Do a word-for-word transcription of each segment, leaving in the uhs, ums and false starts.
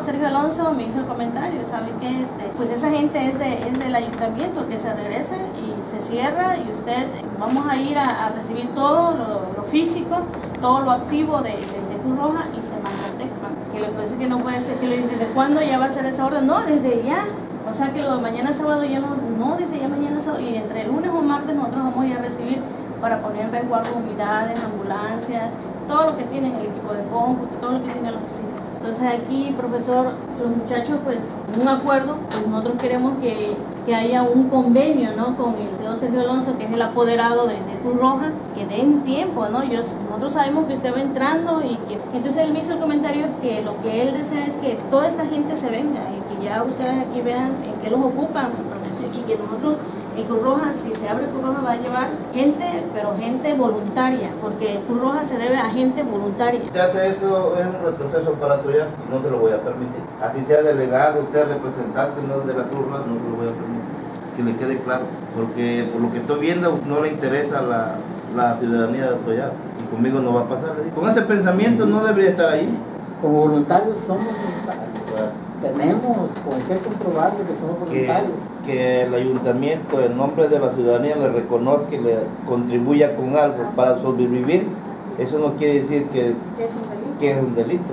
Sergio Alonso me hizo el comentario, sabe que este, pues esa gente es, de, es del ayuntamiento, que se regrese y se cierra y usted, vamos a ir a, a recibir todo lo, lo físico, todo lo activo de, de, de Cruz Roja y se manda al Tecpan. Que le parece que no puede ser, que le dice, ¿desde cuándo ya va a ser esa orden? No, desde ya. O sea que lo de mañana sábado ya no, no dice ya mañana sábado, y entre el lunes o martes nosotros vamos a ir a recibir para poner en resguardo unidades, ambulancias, todo lo que tienen el equipo de cómputo, todo lo que tiene la oficina. Entonces aquí, profesor, los muchachos, pues, un acuerdo, pues nosotros queremos que, que haya un convenio, ¿no?, con el señor Sergio Alonso, que es el apoderado de, de Cruz Roja, que den tiempo, ¿no? Yo, nosotros sabemos que usted va entrando y que... Entonces él me hizo el comentario que lo que él desea es que toda esta gente se venga y que ya ustedes aquí vean en qué los ocupan, y que nosotros... En Cruz Roja, si se abre Cruz Roja, va a llevar gente, pero gente voluntaria, porque Cruz Roja se debe a gente voluntaria. Si hace eso, es un retroceso para Atoyac y no se lo voy a permitir. Así sea delegado, usted representante no de la Cruz Roja, no se lo voy a permitir. Que le quede claro, porque por lo que estoy viendo no le interesa la, la ciudadanía de Atoyac y conmigo no va a pasar. Con ese pensamiento no debería estar ahí. Como voluntarios somos voluntarios. Claro. Tenemos con qué comprobar que somos voluntarios. Que, que el ayuntamiento, en nombre de la ciudadanía, le reconozca y le contribuya con algo para sobrevivir, eso no quiere decir que, que es un delito.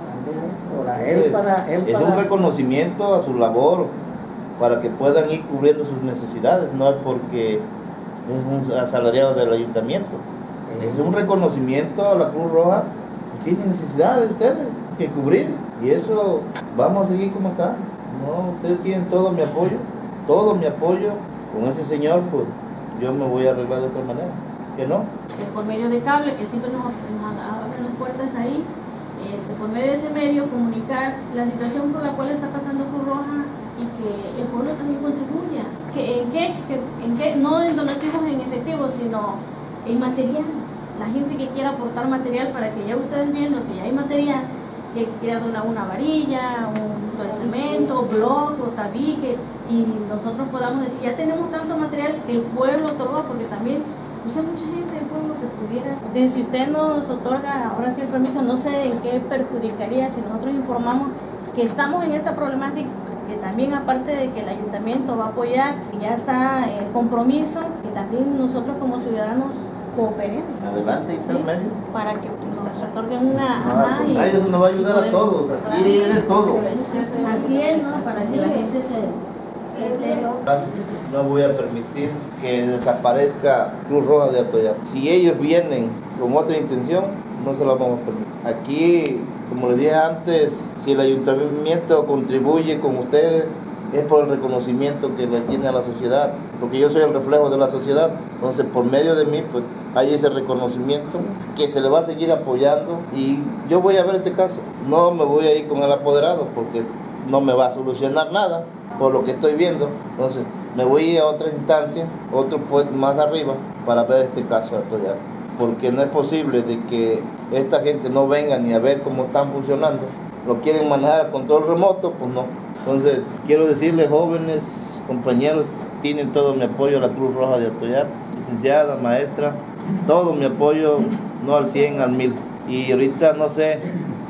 Para él, Entonces, para él, es para... un reconocimiento a su labor para que puedan ir cubriendo sus necesidades, no es porque es un asalariado del ayuntamiento. Es un reconocimiento a la Cruz Roja, que tiene necesidades ustedes que cubrir, y eso vamos a seguir como está. No, ustedes tienen todo mi apoyo, todo mi apoyo. Con ese señor, pues yo me voy a arreglar de otra manera, que no. Por medio de cable, que siempre nos, nos abren las puertas ahí, este, por medio de ese medio comunicar la situación por la cual está pasando Cruz Roja y que el pueblo también contribuya. Que, ¿En qué? Que, en qué? No en donativos en efectivo, sino en material. La gente que quiera aportar material para que ya ustedes viendo que ya hay material, que quiera donar una varilla, un punto de cemento, bloc o tabique, y nosotros podamos decir, ya tenemos tanto material que el pueblo otorga, porque también pues hay mucha gente del pueblo que pudiera. Entonces, si usted nos otorga ahora sí el permiso, no sé en qué perjudicaría si nosotros informamos que estamos en esta problemática, que también aparte de que el ayuntamiento va a apoyar, que ya está el compromiso, que también nosotros como ciudadanos cooperemos. Adelante, y está ¿sí? en medio. Para que nos otorguen una... No, ajá, pues, y, eso nos va a ayudar a todos, aquí hay de todo. así es, ¿no? Para que la gente se... No voy a permitir que desaparezca Cruz Roja de Atoyac. Si ellos vienen con otra intención, no se la vamos a permitir. Aquí, como les dije antes, si el ayuntamiento contribuye con ustedes, es por el reconocimiento que le tiene a la sociedad, porque yo soy el reflejo de la sociedad. Entonces, por medio de mí, pues hay ese reconocimiento que se le va a seguir apoyando, y yo voy a ver este caso. No me voy a ir con el apoderado porque no me va a solucionar nada por lo que estoy viendo. Entonces me voy a ir a otra instancia, otro puesto más arriba, para ver este caso de Atoyac, porque no es posible de que esta gente no venga ni a ver cómo están funcionando. Lo quieren manejar a control remoto, pues no. Entonces quiero decirles, jóvenes, compañeros, tienen todo mi apoyo a la Cruz Roja de Atoyac, licenciada, maestra, todo mi apoyo, no al cien, al mil. Y ahorita no sé,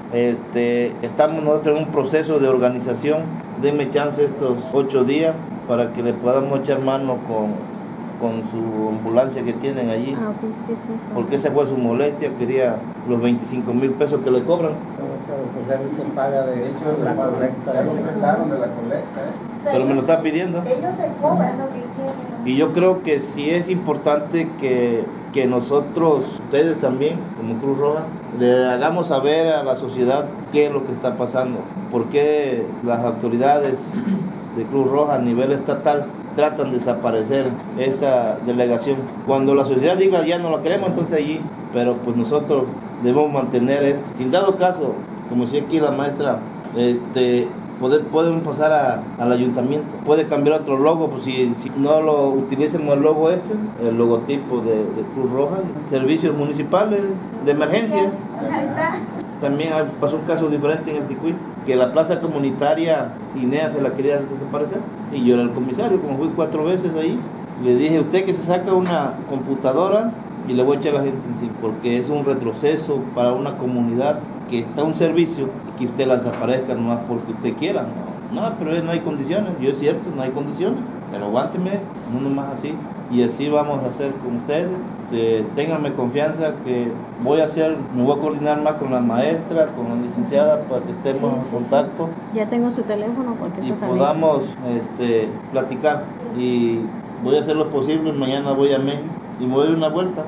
este, estamos nosotros en un proceso de organización. Denme chance estos ocho días para que le podamos echar mano con, con su ambulancia que tienen allí. Ah, okay. Sí, sí. Porque esa fue su molestia, quería los veinticinco mil pesos que le cobran. Pero pues eso se paga de, de hecho, la colecta. Ya se inventaron de la colecta, ¿eh? O sea, Pero me lo ellos- está pidiendo. Ellos se cobran lo que quieren. Y yo creo que sí es importante que, que nosotros, ustedes también, como Cruz Roja, le hagamos saber a la sociedad qué es lo que está pasando, por qué las autoridades de Cruz Roja a nivel estatal tratan de desaparecer esta delegación. Cuando la sociedad diga ya no la queremos, entonces allí, pero pues nosotros debemos mantener esto. Sin dado caso, como decía aquí la maestra, este, poder, podemos pasar a, al ayuntamiento. Puede cambiar otro logo, pues si, si no lo utilicemos el logo este, el logotipo de, de Cruz Roja, servicios municipales de emergencia. Ahí está. También pasó un caso diferente en el Ticuí, que la plaza comunitaria INEA se la quería desaparecer, y yo era el comisario, como fui cuatro veces ahí, le dije, usted que se saca una computadora y le voy a echar a la gente encima, porque es un retroceso para una comunidad que está un servicio que usted la desaparezca nomás porque usted quiera. No, no, pero no hay condiciones. Yo es cierto, no hay condiciones. Pero aguánteme, no nomás así. Y así vamos a hacer con ustedes. Este, ténganme confianza que voy a hacer, me voy a coordinar más con la maestra, con la licenciada para que estemos Sí, en sí, contacto. Sí. Ya tengo su teléfono, cualquier Y cosa. podamos este, platicar. Y voy a hacer lo posible, mañana voy a México y me voy a dar una vuelta